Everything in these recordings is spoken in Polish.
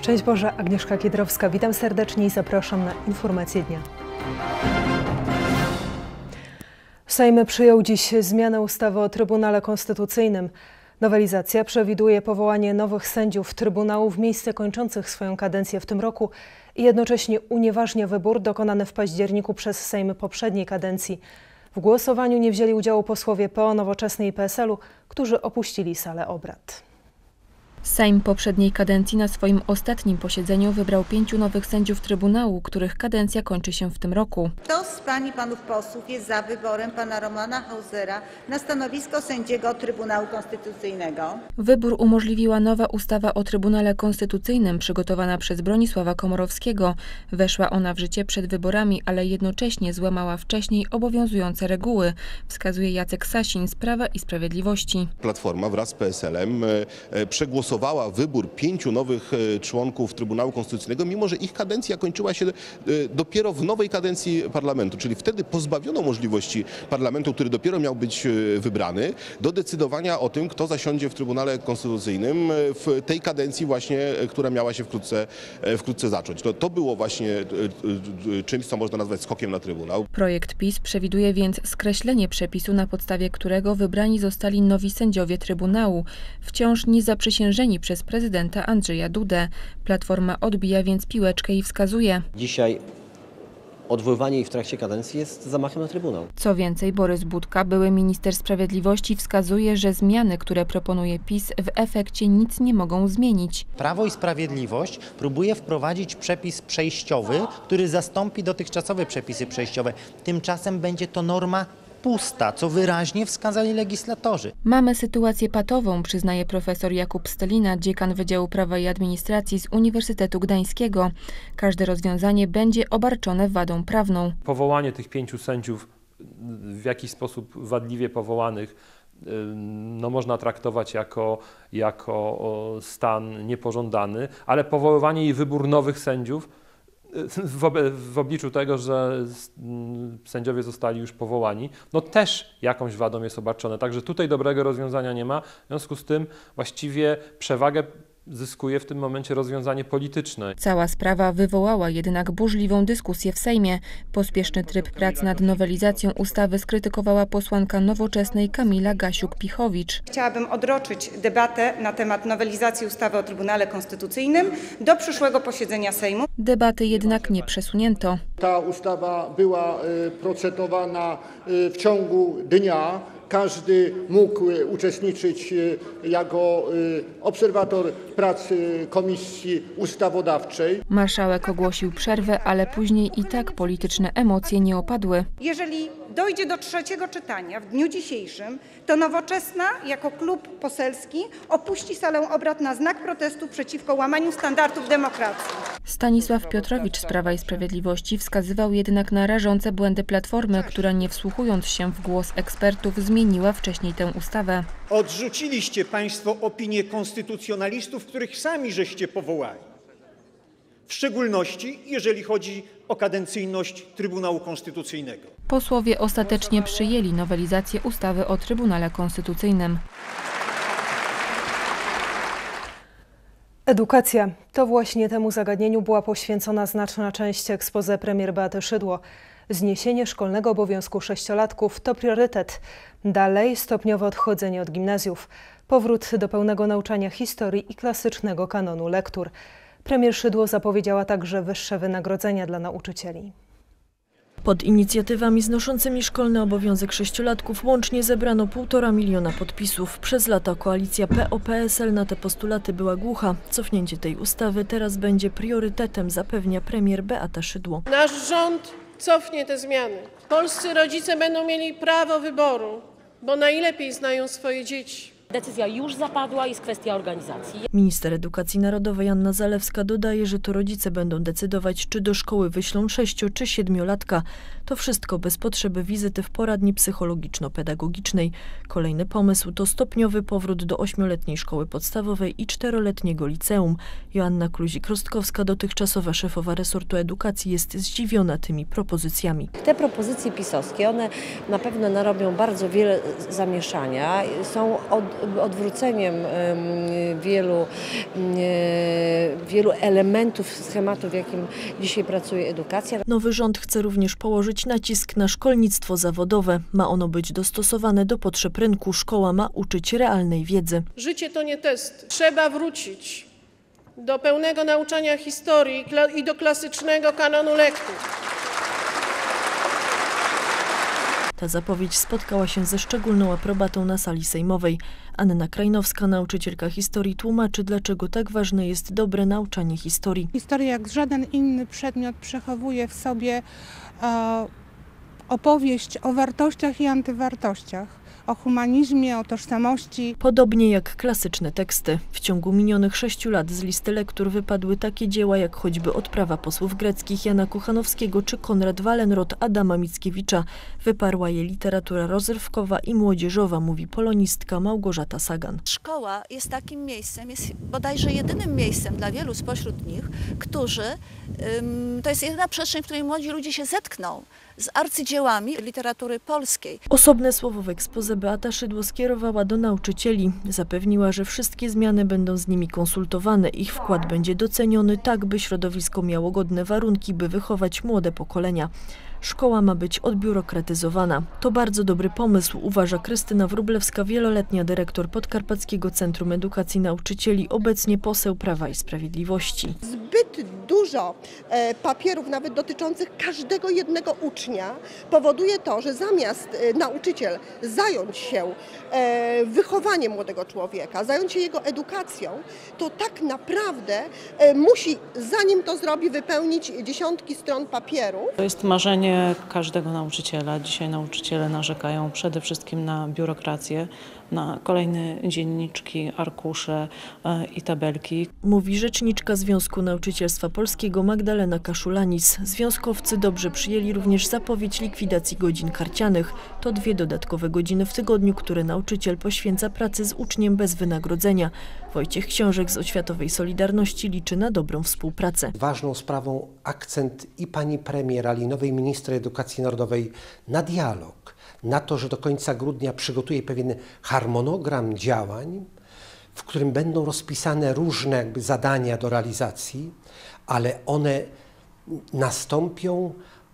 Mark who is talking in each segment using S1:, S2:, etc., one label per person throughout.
S1: Szczęść Boże, Agnieszka Kiedrowska. Witam serdecznie i zapraszam na informacje dnia. Sejm przyjął dziś zmianę ustawy o Trybunale Konstytucyjnym. Nowelizacja przewiduje powołanie nowych sędziów Trybunału w miejsce kończących swoją kadencję w tym roku i jednocześnie unieważnia wybór dokonany w październiku przez Sejm poprzedniej kadencji. W głosowaniu nie wzięli udziału posłowie PO, Nowoczesnej i PSL-u, którzy opuścili salę obrad.
S2: Sejm poprzedniej kadencji na swoim ostatnim posiedzeniu wybrał 5 nowych sędziów Trybunału, których kadencja kończy się w tym roku.
S3: Kto z pań i panów posłów jest za wyborem pana Romana Hausera na stanowisko sędziego Trybunału Konstytucyjnego?
S2: Wybór umożliwiła nowa ustawa o Trybunale Konstytucyjnym przygotowana przez Bronisława Komorowskiego. Weszła ona w życie przed wyborami, ale jednocześnie złamała wcześniej obowiązujące reguły, wskazuje Jacek Sasin z Prawa i Sprawiedliwości.
S4: Platforma wraz z PSL-em przegłosowała wybór 5 nowych członków Trybunału Konstytucyjnego, mimo że ich kadencja kończyła się dopiero w nowej kadencji parlamentu, czyli wtedy pozbawiono możliwości parlamentu, który dopiero miał być wybrany, do decydowania o tym, kto zasiądzie w Trybunale Konstytucyjnym w tej kadencji właśnie, która miała się wkrótce zacząć. To było właśnie czymś, co można nazwać skokiem na Trybunał.
S2: Projekt PiS przewiduje więc skreślenie przepisu, na podstawie którego wybrani zostali nowi sędziowie Trybunału, wciąż nie zaprzysiężeni przez prezydenta Andrzeja Dudę. Platforma odbija więc piłeczkę i wskazuje:
S5: dzisiaj odwoływanie ich w trakcie kadencji jest zamachem na Trybunał.
S2: Co więcej, Borys Budka, były minister sprawiedliwości, wskazuje, że zmiany, które proponuje PiS, w efekcie nic nie mogą zmienić.
S6: Prawo i Sprawiedliwość próbuje wprowadzić przepis przejściowy, który zastąpi dotychczasowe przepisy przejściowe. Tymczasem będzie to norma pusta, co wyraźnie wskazali legislatorzy.
S2: Mamy sytuację patową, przyznaje profesor Jakub Stelina, dziekan Wydziału Prawa i Administracji z Uniwersytetu Gdańskiego. Każde rozwiązanie będzie obarczone wadą prawną.
S7: Powołanie tych 5 sędziów w jakiś sposób wadliwie powołanych można traktować jako stan niepożądany, ale powoływanie i wybór nowych sędziów w obliczu tego, że sędziowie zostali już powołani, też jakąś wadą jest obarczone. Także tutaj dobrego rozwiązania nie ma. W związku z tym właściwie przewagę zyskuje w tym momencie rozwiązanie polityczne.
S2: Cała sprawa wywołała jednak burzliwą dyskusję w Sejmie. Pospieszny tryb prac nad nowelizacją ustawy skrytykowała posłanka Nowoczesnej Kamila Gasiuk-Pichowicz.
S8: Chciałabym odroczyć debatę na temat nowelizacji ustawy o Trybunale Konstytucyjnym do przyszłego posiedzenia Sejmu.
S2: Debaty jednak nie przesunięto.
S9: Ta ustawa była procedowana w ciągu dnia. Każdy mógł uczestniczyć jako obserwator prac Komisji Ustawodawczej.
S2: Marszałek ogłosił przerwę, ale później i tak polityczne emocje nie opadły.
S8: Jeżeli dojdzie do trzeciego czytania w dniu dzisiejszym, to Nowoczesna jako klub poselski opuści salę obrad na znak protestu przeciwko łamaniu standardów demokracji.
S2: Stanisław Piotrowicz z Prawa i Sprawiedliwości wskazywał jednak na rażące błędy Platformy, która nie wsłuchując się w głos ekspertów zmieniła wcześniej tę ustawę.
S10: Odrzuciliście państwo opinię konstytucjonalistów, których sami żeście powołali. W szczególności jeżeli chodzi o kadencyjność Trybunału Konstytucyjnego.
S2: Posłowie ostatecznie przyjęli nowelizację ustawy o Trybunale Konstytucyjnym.
S1: Edukacja. To właśnie temu zagadnieniu była poświęcona znaczna część exposé premier Beaty Szydło. Zniesienie szkolnego obowiązku 6-latków to priorytet. Dalej stopniowe odchodzenie od gimnazjów. Powrót do pełnego nauczania historii i klasycznego kanonu lektur. Premier Szydło zapowiedziała także wyższe wynagrodzenia dla nauczycieli.
S11: Pod inicjatywami znoszącymi szkolny obowiązek 6-latków łącznie zebrano 1,5 miliona podpisów. Przez lata koalicja PO-PSL na te postulaty była głucha. Cofnięcie tej ustawy teraz będzie priorytetem, zapewnia premier Beata Szydło.
S12: Nasz rząd cofnie te zmiany. Polscy rodzice będą mieli prawo wyboru, bo najlepiej znają swoje dzieci.
S13: Decyzja już zapadła, jest kwestia organizacji.
S11: Minister Edukacji Narodowej Anna Zalewska dodaje, że to rodzice będą decydować, czy do szkoły wyślą 6- czy 7-latka. To wszystko bez potrzeby wizyty w poradni psychologiczno-pedagogicznej. Kolejny pomysł to stopniowy powrót do 8-letniej szkoły podstawowej i 4-letniego liceum. Joanna Kluzik-Rostkowska, dotychczasowa szefowa resortu edukacji, jest zdziwiona tymi propozycjami.
S13: Te propozycje pisowskie, one na pewno narobią bardzo wiele zamieszania. Są
S14: odwróceniem wielu elementów schematu, w jakim dzisiaj pracuje edukacja.
S11: Nowy rząd chce również położyć nacisk na szkolnictwo zawodowe. Ma ono być dostosowane do potrzeb rynku. Szkoła ma uczyć realnej wiedzy.
S12: Życie to nie test. Trzeba wrócić do pełnego nauczania historii i do klasycznego kanonu lektur.
S11: Ta zapowiedź spotkała się ze szczególną aprobatą na sali sejmowej. Anna Krajnowska, nauczycielka historii, tłumaczy, dlaczego tak ważne jest dobre nauczanie historii.
S15: Historia, jak żaden inny przedmiot, przechowuje w sobie opowieść o wartościach i antywartościach, o humanizmie, o tożsamości.
S11: Podobnie jak klasyczne teksty. W ciągu minionych 6 lat z listy lektur wypadły takie dzieła jak choćby Odprawa posłów greckich Jana Kochanowskiego czy Konrad Wallenrod Adama Mickiewicza. Wyparła je literatura rozrywkowa i młodzieżowa, mówi polonistka Małgorzata Sagan.
S16: Szkoła jest takim miejscem, jest bodajże jedynym miejscem dla wielu spośród nich, którzy, to jest jedyna przestrzeń, w której młodzi ludzie się zetkną z arcydziełami literatury polskiej.
S11: Osobne słowo w exposé Beata Szydło skierowała do nauczycieli. Zapewniła, że wszystkie zmiany będą z nimi konsultowane. Ich wkład będzie doceniony tak, by środowisko miało godne warunki, by wychować młode pokolenia. Szkoła ma być odbiurokratyzowana. To bardzo dobry pomysł, uważa Krystyna Wróblewska, wieloletnia dyrektor Podkarpackiego Centrum Edukacji Nauczycieli, obecnie poseł Prawa i Sprawiedliwości.
S17: Zbyt dużo papierów, nawet dotyczących każdego jednego ucznia, powoduje to, że zamiast nauczyciel zająć się wychowaniem młodego człowieka, zająć się jego edukacją, to tak naprawdę musi, zanim to zrobi, wypełnić dziesiątki stron papieru.
S18: To jest marzenie każdego nauczyciela. Dzisiaj nauczyciele narzekają przede wszystkim na biurokrację, na kolejne dzienniczki, arkusze i tabelki.
S11: Mówi rzeczniczka Związku Nauczycielstwa Polskiego Magdalena Kaszulanis. Związkowcy dobrze przyjęli również zapowiedź likwidacji godzin karcianych. To 2 dodatkowe godziny w tygodniu, które nauczyciel poświęca pracy z uczniem bez wynagrodzenia. Wojciech Książek z Oświatowej Solidarności liczy na dobrą współpracę.
S19: Ważną sprawą akcent i pani premier, ale i nowej minister edukacji narodowej na dialog, na to, że do końca grudnia przygotuje pewien harmonogram działań, w którym będą rozpisane różne zadania do realizacji, ale one nastąpią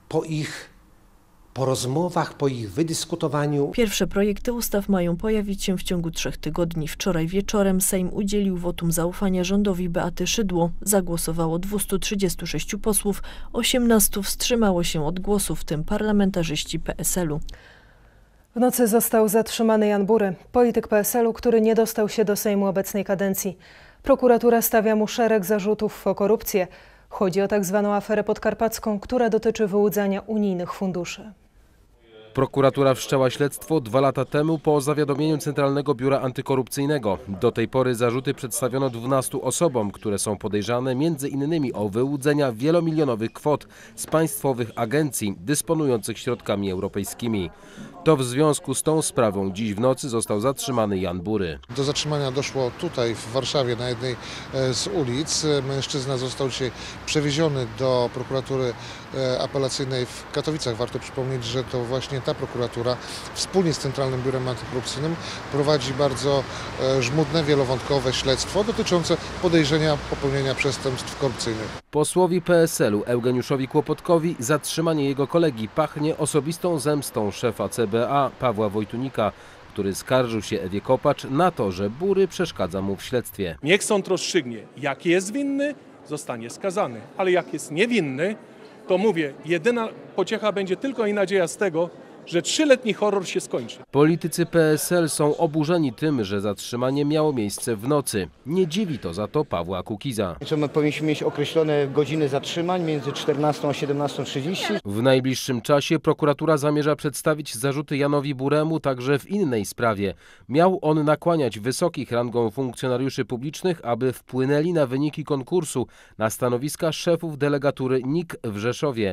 S19: po rozmowach, po ich wydyskutowaniu.
S11: Pierwsze projekty ustaw mają pojawić się w ciągu 3 tygodni. Wczoraj wieczorem Sejm udzielił wotum zaufania rządowi Beaty Szydło. Zagłosowało 236 posłów, 18 wstrzymało się od głosu, w tym parlamentarzyści PSL-u.
S1: W nocy został zatrzymany Jan Bury, polityk PSL-u, który nie dostał się do Sejmu obecnej kadencji. Prokuratura stawia mu szereg zarzutów o korupcję. Chodzi o tak zwaną aferę podkarpacką, która dotyczy wyłudzania unijnych funduszy.
S20: Prokuratura wszczęła śledztwo 2 lata temu po zawiadomieniu Centralnego Biura Antykorupcyjnego. Do tej pory zarzuty przedstawiono 12 osobom, które są podejrzane m.in. o wyłudzenia wielomilionowych kwot z państwowych agencji dysponujących środkami europejskimi. To w związku z tą sprawą dziś w nocy został zatrzymany Jan Bury.
S21: Do zatrzymania doszło tutaj w Warszawie na jednej z ulic. Mężczyzna został dzisiaj przewieziony do prokuratury apelacyjnej w Katowicach. Warto przypomnieć, że to właśnie ta prokuratura wspólnie z Centralnym Biurem Antykorupcyjnym prowadzi bardzo żmudne, wielowątkowe śledztwo dotyczące podejrzenia popełnienia przestępstw korupcyjnych.
S20: Posłowi PSL-u Eugeniuszowi Kłopotkowi zatrzymanie jego kolegi pachnie osobistą zemstą szefa CBA Pawła Wojtunika, który skarżył się Ewie Kopacz na to, że Bury przeszkadza mu w śledztwie.
S22: Niech sąd rozstrzygnie, jak jest winny, zostanie skazany, ale jak jest niewinny, to mówię, jedyna pociecha będzie tylko i nadzieja z tego, że 3-letni horror się skończy.
S20: Politycy PSL są oburzeni tym, że zatrzymanie miało miejsce w nocy. Nie dziwi to za to Pawła Kukiza.
S23: My powinniśmy mieć określone godziny zatrzymań między 14 a 17:30.
S20: W najbliższym czasie prokuratura zamierza przedstawić zarzuty Janowi Buremu także w innej sprawie. Miał on nakłaniać wysokich rangą funkcjonariuszy publicznych, aby wpłynęli na wyniki konkursu na stanowiska szefów delegatury NIK w Rzeszowie.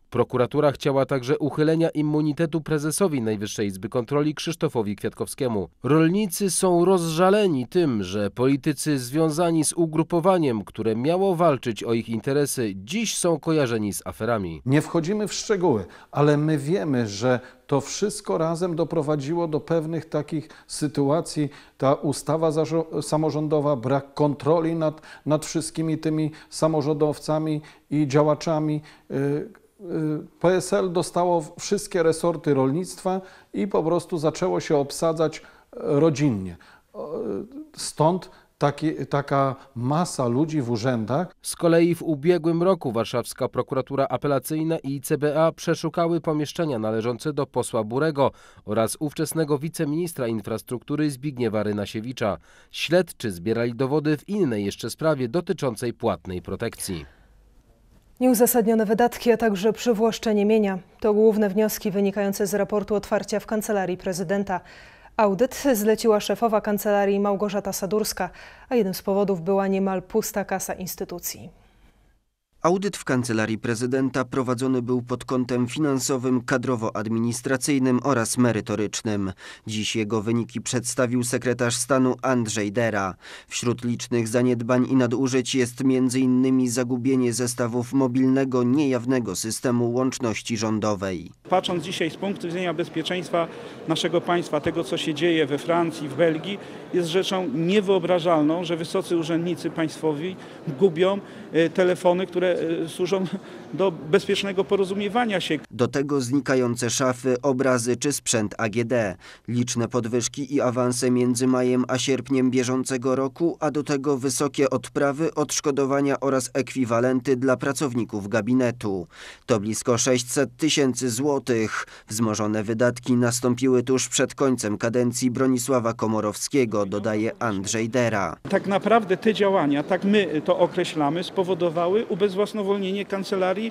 S20: Prokuratura chciała także uchylenia immunitetu prezesowi Najwyższej Izby Kontroli Krzysztofowi Kwiatkowskiemu. Rolnicy są rozżaleni tym, że politycy związani z ugrupowaniem, które miało walczyć o ich interesy, dziś są kojarzeni z aferami.
S3: Nie wchodzimy w szczegóły, ale my wiemy, że to wszystko razem doprowadziło do pewnych takich sytuacji. Ta ustawa samorządowa, brak kontroli nad wszystkimi tymi samorządowcami i działaczami. PSL dostało wszystkie resorty rolnictwa i po prostu zaczęło się obsadzać rodzinnie. Stąd taka masa ludzi w urzędach.
S20: Z kolei w ubiegłym roku warszawska prokuratura apelacyjna i CBA przeszukały pomieszczenia należące do posła Burego oraz ówczesnego wiceministra infrastruktury Zbigniewa Rynasiewicza. Śledczy zbierali dowody w innej jeszcze sprawie dotyczącej płatnej protekcji.
S1: Nieuzasadnione wydatki, a także przywłaszczenie mienia to główne wnioski wynikające z raportu otwarcia w Kancelarii Prezydenta. Audyt zleciła szefowa kancelarii Małgorzata Sadurska, a jednym z powodów była niemal pusta kasa instytucji.
S4: Audyt w Kancelarii Prezydenta prowadzony był pod kątem finansowym, kadrowo-administracyjnym oraz merytorycznym. Dziś jego wyniki przedstawił sekretarz stanu Andrzej Dera. Wśród licznych zaniedbań i nadużyć jest m.in. zagubienie zestawów mobilnego, niejawnego systemu łączności rządowej.
S5: Patrząc dzisiaj z punktu widzenia bezpieczeństwa naszego państwa, tego co się dzieje we Francji, w Belgii, jest rzeczą niewyobrażalną, że wysocy urzędnicy państwowi gubią telefony, które służą do bezpiecznego porozumiewania się.
S4: Do tego znikające szafy, obrazy czy sprzęt AGD. Liczne podwyżki i awanse między majem a sierpniem bieżącego roku, a do tego wysokie odprawy, odszkodowania oraz ekwiwalenty dla pracowników gabinetu. To blisko 600 000 złotych. Wzmożone wydatki nastąpiły tuż przed końcem kadencji Bronisława Komorowskiego, dodaje Andrzej Dera.
S5: Tak naprawdę te działania, tak my to określamy, spowodowały ubezwłasnowolnienie kancelarii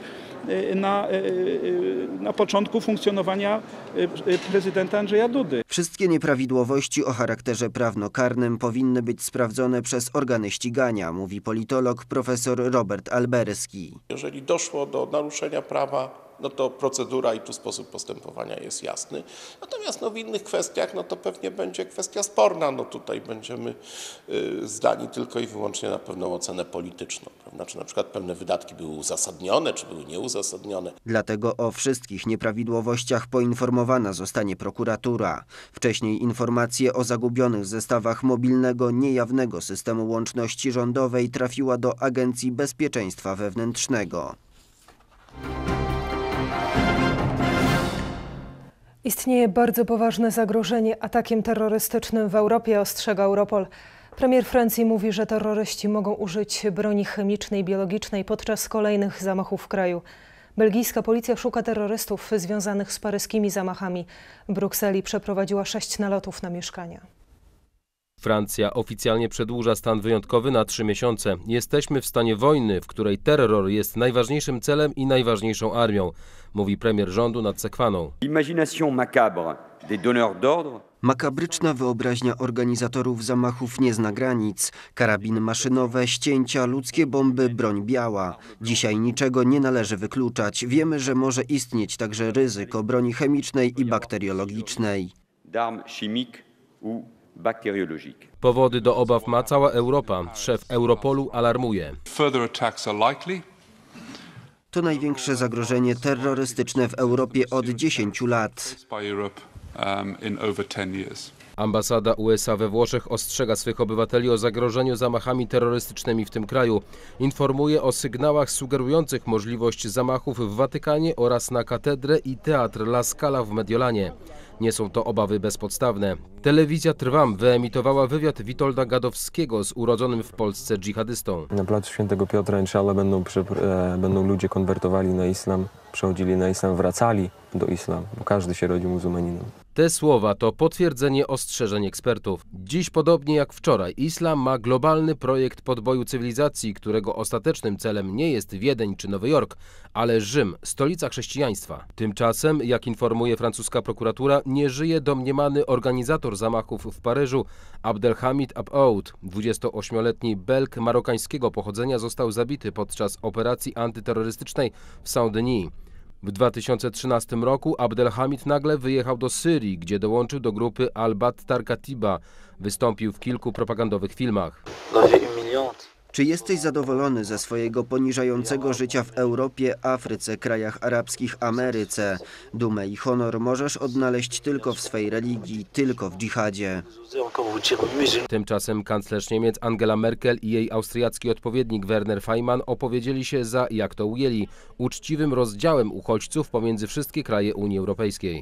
S5: na początku funkcjonowania prezydenta Andrzeja Dudy.
S4: Wszystkie nieprawidłowości o charakterze prawnokarnym powinny być sprawdzone przez organy ścigania, mówi politolog profesor Robert Alberski.
S24: Jeżeli doszło do naruszenia prawa, no to procedura i tu sposób postępowania jest jasny. Natomiast w innych kwestiach, to pewnie będzie kwestia sporna. Tutaj będziemy zdani tylko i wyłącznie na pewną ocenę polityczną. Prawda? Czy na przykład pewne wydatki były uzasadnione, czy były nieuzasadnione.
S4: Dlatego o wszystkich nieprawidłowościach poinformowana zostanie prokuratura. Wcześniej informacje o zagubionych zestawach mobilnego, niejawnego systemu łączności rządowej trafiła do Agencji Bezpieczeństwa Wewnętrznego.
S1: Istnieje bardzo poważne zagrożenie atakiem terrorystycznym w Europie, ostrzega Europol. Premier Francji mówi, że terroryści mogą użyć broni chemicznej i biologicznej podczas kolejnych zamachów w kraju. Belgijska policja szuka terrorystów związanych z paryskimi zamachami. W Brukseli przeprowadziła 6 nalotów na mieszkania.
S20: Francja oficjalnie przedłuża stan wyjątkowy na 3 miesiące. Jesteśmy w stanie wojny, w której terror jest najważniejszym celem i najważniejszą armią, mówi premier rządu nad Sekwaną.
S4: Makabryczna wyobraźnia organizatorów zamachów nie zna granic. Karabiny maszynowe, ścięcia, ludzkie bomby, broń biała. Dzisiaj niczego nie należy wykluczać. Wiemy, że może istnieć także ryzyko broni chemicznej i bakteriologicznej.
S20: Powody do obaw ma cała Europa. Szef Europolu alarmuje.
S4: To największe zagrożenie terrorystyczne w Europie od 10 lat.
S20: Ambasada USA we Włoszech ostrzega swych obywateli o zagrożeniu zamachami terrorystycznymi w tym kraju. Informuje o sygnałach sugerujących możliwość zamachów w Watykanie oraz na katedrę i teatr La Scala w Mediolanie. Nie są to obawy bezpodstawne. Telewizja Trwam wyemitowała wywiad Witolda Gadowskiego z urodzonym w Polsce dżihadystą.
S25: Na placu Świętego Piotra inshallah będą ludzie konwertowali na islam, przechodzili na islam, wracali do islamu, bo każdy się rodzi muzułmaninem.
S20: Te słowa to potwierdzenie ostrzeżeń ekspertów. Dziś, podobnie jak wczoraj, islam ma globalny projekt podboju cywilizacji, którego ostatecznym celem nie jest Wiedeń czy Nowy Jork, ale Rzym, stolica chrześcijaństwa. Tymczasem, jak informuje francuska prokuratura, nie żyje domniemany organizator zamachów w Paryżu, Abdelhamid Aboud. 28-letni Belg marokańskiego pochodzenia został zabity podczas operacji antyterrorystycznej w Saint-Denis. W 2013 roku Abdelhamid nagle wyjechał do Syrii, gdzie dołączył do grupy Al-Battar Katiba. Wystąpił w kilku propagandowych filmach.
S4: Czy jesteś zadowolony ze swojego poniżającego życia w Europie, Afryce, krajach arabskich, Ameryce? Dumę i honor możesz odnaleźć tylko w swej religii, tylko w dżihadzie.
S20: Tymczasem kanclerz Niemiec Angela Merkel i jej austriacki odpowiednik Werner Faymann opowiedzieli się za, jak to ujęli, uczciwym rozdziałem uchodźców pomiędzy wszystkie kraje Unii Europejskiej.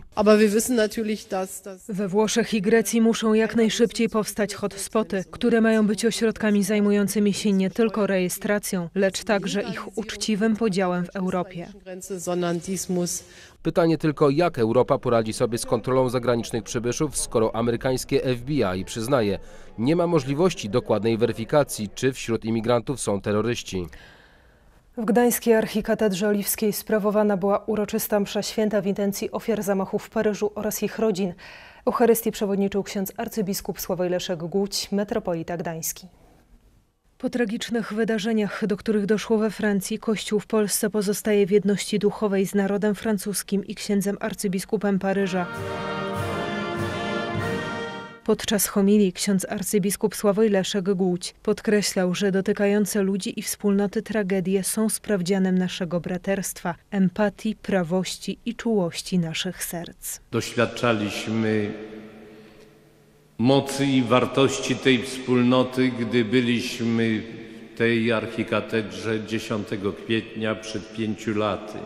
S1: We Włoszech i Grecji muszą jak najszybciej powstać hotspoty, które mają być ośrodkami zajmującymi się nie tylko rejestracją, lecz także ich uczciwym podziałem w Europie.
S20: Pytanie tylko, jak Europa poradzi sobie z kontrolą zagranicznych przybyszów, skoro amerykańskie FBI przyznaje, nie ma możliwości dokładnej weryfikacji, czy wśród imigrantów są terroryści.
S1: W Gdańskiej Archikatedrze Oliwskiej sprawowana była uroczysta msza święta w intencji ofiar zamachów w Paryżu oraz ich rodzin. Eucharystii przewodniczył ksiądz arcybiskup Sławoj Leszek Głódź, metropolita gdański. Po tragicznych wydarzeniach, do których doszło we Francji, Kościół w Polsce pozostaje w jedności duchowej z narodem francuskim i księdzem arcybiskupem Paryża. Podczas homilii ksiądz arcybiskup Sławoj Leszek Głódź podkreślał, że dotykające ludzi i wspólnoty tragedie są sprawdzianem naszego braterstwa, empatii, prawości i czułości naszych serc.
S6: Doświadczaliśmy mocy i wartości tej wspólnoty, gdy byliśmy w tej archikatedrze 10 kwietnia przed 5 laty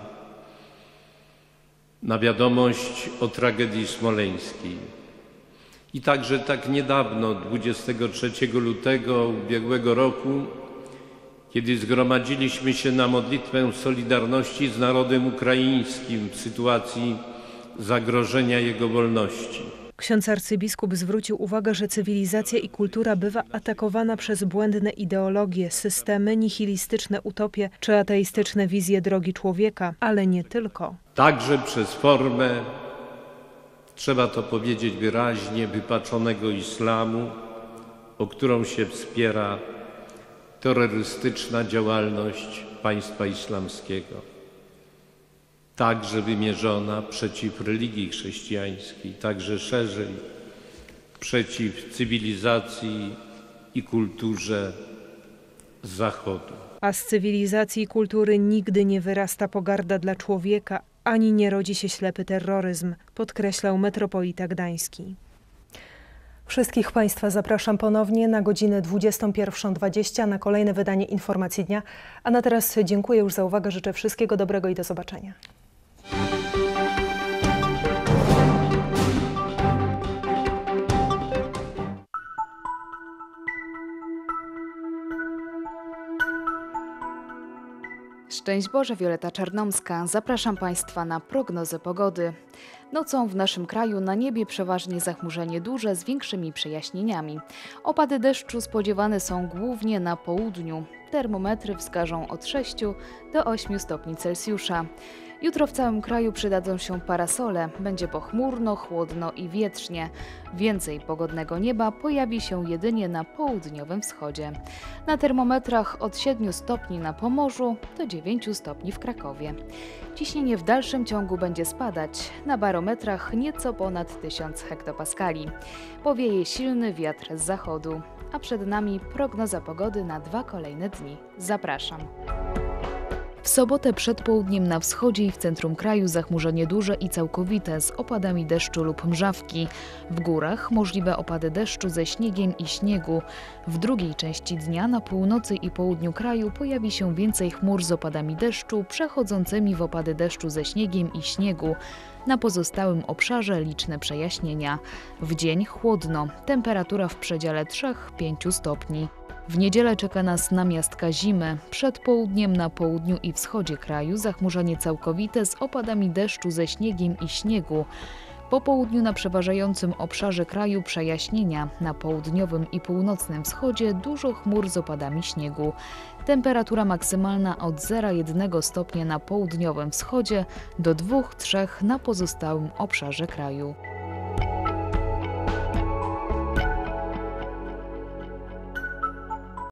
S6: na wiadomość o tragedii smoleńskiej. I także tak niedawno, 23 lutego ubiegłego roku, kiedy zgromadziliśmy się na modlitwę solidarności z narodem ukraińskim w sytuacji zagrożenia jego wolności.
S1: Ksiądz arcybiskup zwrócił uwagę, że cywilizacja i kultura bywa atakowana przez błędne ideologie, systemy, nihilistyczne utopie czy ateistyczne wizje drogi człowieka, ale nie tylko.
S6: Także przez formę, trzeba to powiedzieć wyraźnie, wypaczonego islamu, o którą się wspiera terrorystyczna działalność państwa islamskiego. Także wymierzona przeciw religii chrześcijańskiej, także szerzej przeciw cywilizacji i kulturze Zachodu.
S1: A z cywilizacji i kultury nigdy nie wyrasta pogarda dla człowieka, ani nie rodzi się ślepy terroryzm, podkreślał metropolita gdański. Wszystkich Państwa zapraszam ponownie na godzinę 21:20 na kolejne wydanie Informacji Dnia. A na teraz dziękuję już za uwagę, życzę wszystkiego dobrego i do zobaczenia.
S7: Szczęść Boże, Wioleta Czarnomska. Zapraszam Państwa na prognozę pogody. Nocą w naszym kraju na niebie przeważnie zachmurzenie duże z większymi przejaśnieniami. Opady deszczu spodziewane są głównie na południu. Termometry wskażą od 6 do 8 stopni Celsjusza. Jutro w całym kraju przydadzą się parasole. Będzie pochmurno, chłodno i wietrznie. Więcej pogodnego nieba pojawi się jedynie na południowym wschodzie. Na termometrach od 7 stopni na Pomorzu do 9 stopni w Krakowie. Ciśnienie w dalszym ciągu będzie spadać. Na barometrach nieco ponad 1000 hektopaskali. Powieje silny wiatr z zachodu. A przed nami prognoza pogody na 2 kolejne dni. Zapraszam. W sobotę przed południem na wschodzie i w centrum kraju zachmurzenie duże i całkowite z opadami deszczu lub mrzawki. W górach możliwe opady deszczu ze śniegiem i śniegu. W drugiej części dnia na północy i południu kraju pojawi się więcej chmur z opadami deszczu przechodzącymi w opady deszczu ze śniegiem i śniegu. Na pozostałym obszarze liczne przejaśnienia. W dzień chłodno, temperatura w przedziale 3–5 stopni. W niedzielę czeka nas namiastka zimy. Przed południem na południu i wschodzie kraju zachmurzenie całkowite z opadami deszczu ze śniegiem i śniegu. Po południu na przeważającym obszarze kraju przejaśnienia. Na południowym i północnym wschodzie dużo chmur z opadami śniegu. Temperatura maksymalna od 0,1 stopnia na południowym wschodzie do 2–3 na pozostałym obszarze kraju.